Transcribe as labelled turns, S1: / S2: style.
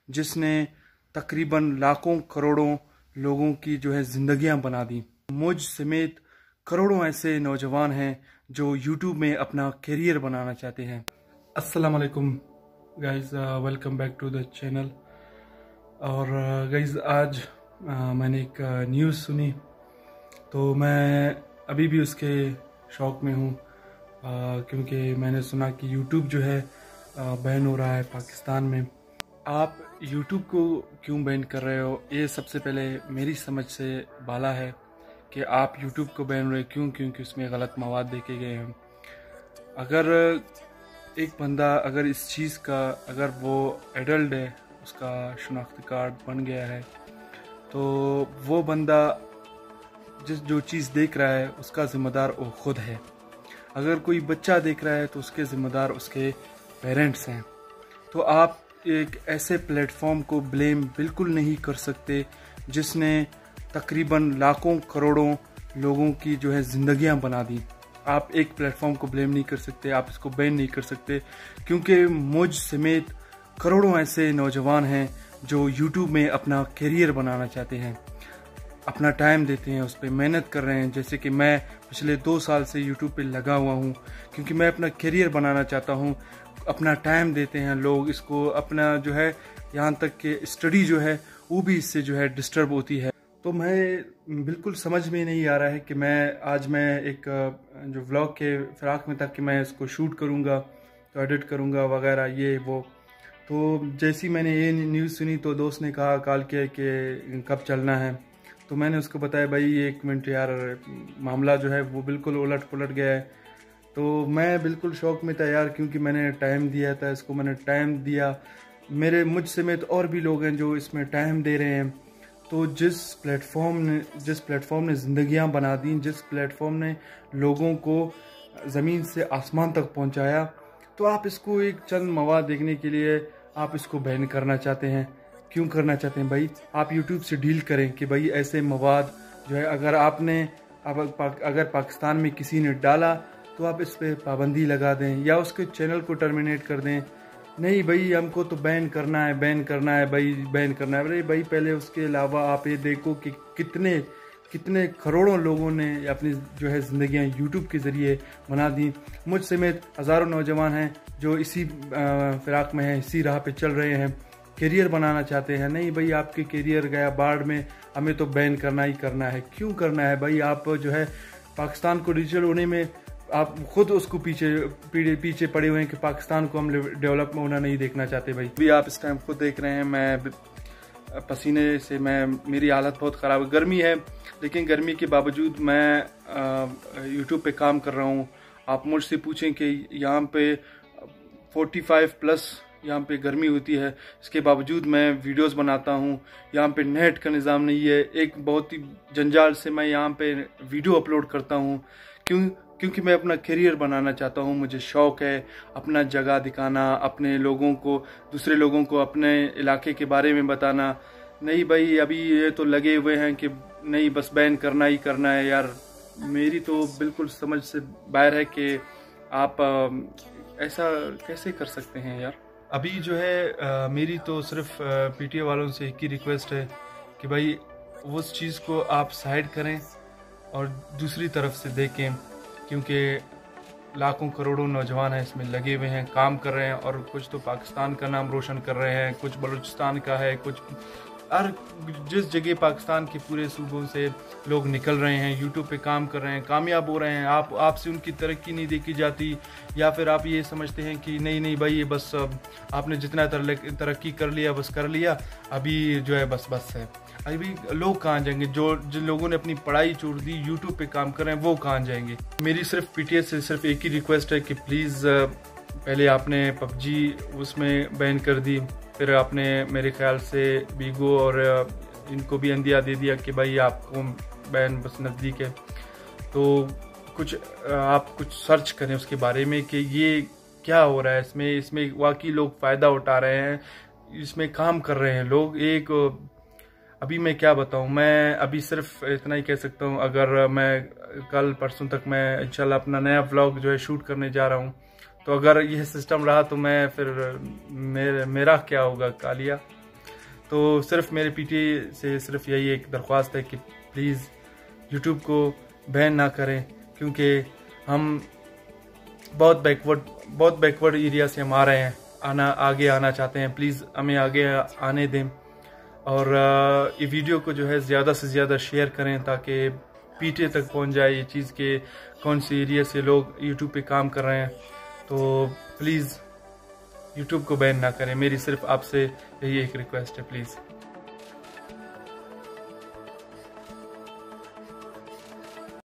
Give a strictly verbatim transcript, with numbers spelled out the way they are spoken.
S1: जिसने तकरीबन लाखों करोड़ों लोगों की जो है ज़िंदगियां बना दी। मुझ समेत करोड़ों ऐसे नौजवान हैं जो यूट्यूब में अपना करियर बनाना चाहते हैं। अस्सलाम वालेकुम guys, welcome back to the channel. और गाइस uh, आज uh, मैंने एक न्यूज़ uh, सुनी तो मैं अभी भी उसके शौक़ में हूँ, uh, क्योंकि मैंने सुना कि यूट्यूब जो है बैन uh, हो रहा है पाकिस्तान में। आप यूट्यूब को क्यों बैन कर रहे हो, ये सबसे पहले मेरी समझ से बाला है कि आप यूट्यूब को बैन रहे क्यों, क्योंकि उसमें गलत मवाद देखे गए हैं। अगर एक बंदा अगर इस चीज़ का अगर वो एडल्ट है, उसका शनाख्ती कार्ड बन गया है, तो वो बंदा जिस जो चीज़ देख रहा है उसका ज़िम्मेदार वो खुद है। अगर कोई बच्चा देख रहा है तो उसके ज़िम्मेदार उसके पेरेंट्स हैं। तो आप एक ऐसे प्लेटफॉर्म को ब्लेम बिल्कुल नहीं कर सकते जिसने तकरीबन लाखों करोड़ों लोगों की जो है ज़िंदगियां बना दी। आप एक प्लेटफॉर्म को ब्लेम नहीं कर सकते, आप इसको बैन नहीं कर सकते, क्योंकि मुझ समेत करोड़ों ऐसे नौजवान हैं जो यूट्यूब में अपना करियर बनाना चाहते हैं, अपना टाइम देते हैं, उस पर मेहनत कर रहे हैं। जैसे कि मैं पिछले दो साल से यूट्यूब पे लगा हुआ हूँ क्योंकि मैं अपना करियर बनाना चाहता हूँ। अपना टाइम देते हैं लोग इसको, अपना जो है यहाँ तक कि स्टडी जो है वो भी इससे जो है डिस्टर्ब होती है। तो मैं बिल्कुल समझ में नहीं आ रहा है कि मैं आज मैं एक जो व्लॉग के फिराक में था कि मैं इसको शूट करूँगा, तो एडिट करूँगा वगैरह ये वो। तो जैसी मैंने ये न्यूज़ सुनी तो दोस्त ने कहा कॉल किया कि कब चलना है, तो मैंने उसको बताया भाई एक मिनट यार, मामला जो है वो बिल्कुल उलट पुलट गया है। तो मैं बिल्कुल शौक में था यार, क्योंकि मैंने टाइम दिया था इसको, मैंने टाइम दिया, मेरे मुझ समेत और भी लोग हैं जो इसमें टाइम दे रहे हैं। तो जिस प्लेटफॉर्म ने जिस प्लेटफॉर्म ने ज़िंदगियां बना दी, जिस प्लेटफॉर्म ने लोगों को ज़मीन से आसमान तक पहुंचाया, तो आप इसको एक चंद मवाद देखने के लिए आप इसको बैन करना चाहते हैं। क्यों करना चाहते हैं भाई? आप यूट्यूब से डील करें कि भाई ऐसे मवाद जो है अगर आपने अगर पाकिस्तान में किसी ने डाला तो आप इस पर पाबंदी लगा दें या उसके चैनल को टर्मिनेट कर दें। नहीं भाई हमको तो बैन करना है, बैन करना है भाई, बैन करना है। अरे भाई पहले उसके अलावा आप ये देखो कि कितने कितने करोड़ों लोगों ने अपनी जो है ज़िंदगियां यूट्यूब के ज़रिए बना दी। मुझ समेत हज़ारों नौजवान हैं जो इसी फिराक में हैं, इसी राह पे चल रहे हैं, करियर बनाना चाहते हैं। नहीं भाई आपके करियर गया बाढ़ में, हमें तो बैन करना ही करना है। क्यों करना है भाई? आप जो है पाकिस्तान को डिजिटल होने में आप खुद उसको पीछे पीछे पड़े हुए हैं कि पाकिस्तान को हम डेवलप होना नहीं देखना चाहते। भाई भी आप इस टाइम खुद देख रहे हैं, मैं पसीने से मैं मेरी हालत बहुत ख़राब है। गर्मी है लेकिन गर्मी के बावजूद मैं यूट्यूब पे काम कर रहा हूँ। आप मुझसे पूछें कि यहाँ पे पैंतालीस प्लस यहाँ पे गर्मी होती है, इसके बावजूद मैं वीडियोस बनाता हूँ। यहाँ पे नेट का निज़ाम नहीं है, एक बहुत ही जंजाल से मैं यहाँ पे वीडियो अपलोड करता हूँ। क्यों? क्योंकि मैं अपना करियर बनाना चाहता हूँ। मुझे शौक़ है अपना जगह दिखाना, अपने लोगों को, दूसरे लोगों को अपने इलाके के बारे में बताना। नहीं भाई अभी ये तो लगे हुए हैं कि नहीं बस बैन करना ही करना है। यार मेरी तो बिल्कुल समझ से बाहर है कि आप ऐसा कैसे कर सकते हैं यार। अभी जो है आ, मेरी तो सिर्फ पीटीए वालों से एक ही रिक्वेस्ट है कि भाई उस चीज़ को आप साइड करें और दूसरी तरफ से देखें, क्योंकि लाखों करोड़ों नौजवान हैं इसमें लगे हुए हैं, काम कर रहे हैं, और कुछ तो पाकिस्तान का नाम रोशन कर रहे हैं, कुछ बलूचिस्तान का है, कुछ हर जिस जगह पाकिस्तान के पूरे सूबों से लोग निकल रहे हैं, यूट्यूब पे काम कर रहे हैं, कामयाब हो रहे हैं। आप आपसे उनकी तरक्की नहीं देखी जाती, या फिर आप ये समझते हैं कि नहीं नहीं भाई ये बस आपने जितना तरक्की कर लिया बस कर लिया, अभी जो है बस बस है। अभी लोग कहाँ जाएंगे? जो जिन लोगों ने अपनी पढ़ाई छोड़ दी यूट्यूब पे काम कर रहे हैं वो कहाँ जाएंगे? मेरी सिर्फ पीटीए से सिर्फ एक ही रिक्वेस्ट है कि प्लीज़ पहले आपने पबजी उसमें बैन कर दी, फिर आपने मेरे ख्याल से बीगो और इनको भी अंदिया दे दिया कि भाई आपको बैन बस नज़दीक है। तो कुछ आप कुछ सर्च करें उसके बारे में कि ये क्या हो रहा है, इसमें इसमें वाकई लोग फ़ायदा उठा रहे हैं, इसमें काम कर रहे हैं लोग। एक अभी मैं क्या बताऊं, मैं अभी सिर्फ इतना ही कह सकता हूं, अगर मैं कल परसों तक मैं इंशाल्लाह अपना नया व्लॉग जो है शूट करने जा रहा हूं, तो अगर यह सिस्टम रहा तो मैं फिर मेरे, मेरा क्या होगा कालिया। तो सिर्फ मेरे पीटीए से सिर्फ यही एक दरख्वास्त है कि प्लीज़ यूट्यूब को बैन ना करें, क्योंकि हम बहुत बैकवर्ड बहुत बैकवर्ड एरिया से हम आ रहे हैं, आना आगे आना चाहते हैं। प्लीज़ हमें आगे आने दें और ये वीडियो को जो है ज़्यादा से ज़्यादा शेयर करें ताकि पीटीए तक पहुंच जाए ये चीज़ के कौन सी एरिया से लोग यूट्यूब पे काम कर रहे हैं। तो प्लीज़ यूट्यूब को बैन ना करें, मेरी सिर्फ आपसे यही एक रिक्वेस्ट है, प्लीज़।